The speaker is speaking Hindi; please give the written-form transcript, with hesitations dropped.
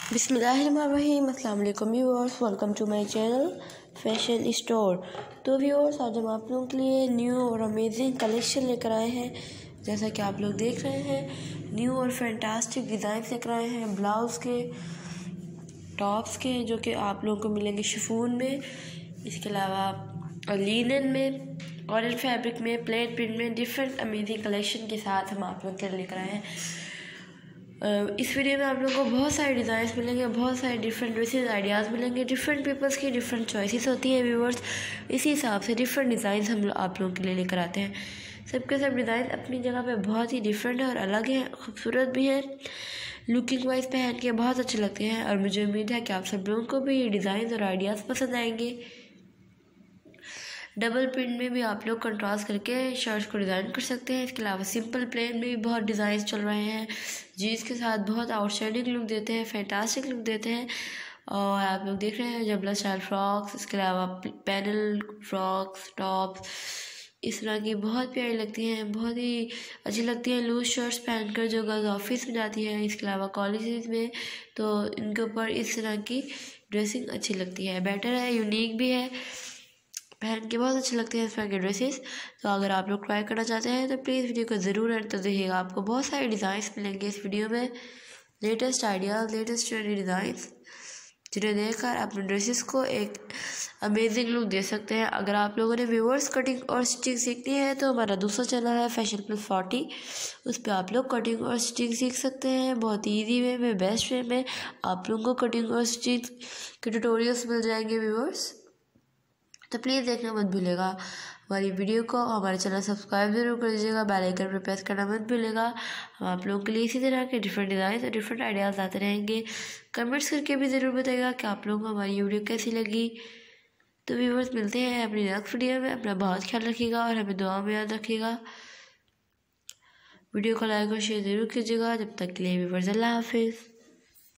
बिस्मिल्लाहिर्रहमानिर्रहीम। अस्सलाम वालेकुम viewers, welcome to my channel fashion store. तो व्यूअर्स, आज हम आप लोगों के लिए न्यू और अमेजिंग कलेक्शन लेकर आए हैं। जैसा कि आप लोग देख रहे हैं, न्यू और फैंटास्टिक डिज़ाइन लेकर आए हैं ब्लाउज़ के, टॉप्स के, जो कि आप लोगों को मिलेंगे शिफॉन में, इसके अलावा लिनन में, कॉटन फैब्रिक में, प्लेन प्रिंट में। डिफरेंट अमेजिंग कलेक्शन के साथ हम आप लोगों के लिए लेकर आए हैं। इस वीडियो में आप लोगों को बहुत सारे डिज़ाइंस मिलेंगे, बहुत सारे डिफरेंट ड्रेसेस आइडियाज़ मिलेंगे। डिफरेंट पीपल्स की डिफरेंट चॉइसेस होती हैं व्यूअर्स, इसी हिसाब से डिफरेंट डिज़ाइंस हम आप लोगों के लिए लेकर आते हैं। सबके सब डिज़ाइन अपनी जगह पे बहुत ही डिफरेंट है और अलग है, खूबसूरत भी है, लुकिंग वाइज पहन के बहुत अच्छे लगते हैं। और मुझे उम्मीद है कि आप सब लोगों को भी ये डिज़ाइन और आइडियाज़ पसंद आएंगे। डबल प्रिंट में भी आप लोग कंट्रास्ट करके शर्ट्स को डिज़ाइन कर सकते हैं। इसके अलावा सिंपल प्लेन में भी बहुत डिज़ाइन चल रहे हैं, जीन्स के साथ बहुत आउटस्टैंडिंग लुक देते हैं, फैंटास्टिक लुक देते हैं। और आप लोग देख रहे हैं जबला स्टाइल फ्रॉक्स, इसके अलावा पैनल फ्रॉक्स, टॉप्स, इस तरह की बहुत प्यारी लगती हैं, बहुत ही अच्छी लगती हैं लूज शर्ट्स पहनकर जो गर्ल्स ऑफिस में जाती हैं। इसके अलावा कॉलेज में तो इनके ऊपर इस तरह की ड्रेसिंग अच्छी लगती है, बेटर है, यूनिक भी है, पहन के बहुत अच्छे लगते हैं इस तरह के ड्रेसेस। तो अगर आप लोग ट्राई करना चाहते हैं तो प्लीज़ वीडियो को ज़रूर एंड तक देखिएगा। आपको बहुत सारे डिज़ाइंस मिलेंगे इस वीडियो में, latest ideas, latest trendy designs, जिन्हें देखकर अपने ड्रेसेस को एक अमेजिंग लुक दे सकते हैं। अगर आप लोगों ने व्यूअर्स कटिंग और स्टिचिंग सीखनी है तो हमारा दूसरा चैनल है फैशन+40, उस पर आप लोग कटिंग और स्टिचिंग सीख सकते हैं बहुत ईजी वे में, बेस्ट वे में। आप लोगों को कटिंग और स्टिचिंग के ट्यूटोरियल्स मिल जाएंगे व्यूअर्स, तो प्लीज़ देखना मत भूलिएगा हमारी वीडियो को। हमारे चैनल सब्सक्राइब ज़रूर कर दीजिएगा, बेल आइकन पर प्रेस करना मत भूलिएगा। हम आप लोगों के लिए इसी तरह के डिफरेंट डिज़ाइन और डिफरेंट आइडियाज़ आते रहेंगे। कमेंट्स करके भी ज़रूर बताइएगा कि आप लोगों को हमारी वीडियो कैसी लगी। तो व्यूअर्स, मिलते हैं अपनी नेक्स्ट वीडियो में। अपना बहुत ख्याल रखिएगा और हमें दुआ में याद रखिएगा। वीडियो को लाइक और शेयर ज़रूर कीजिएगा। जब तक के लिए व्यूअर्स, अल्लाह हाफिज़।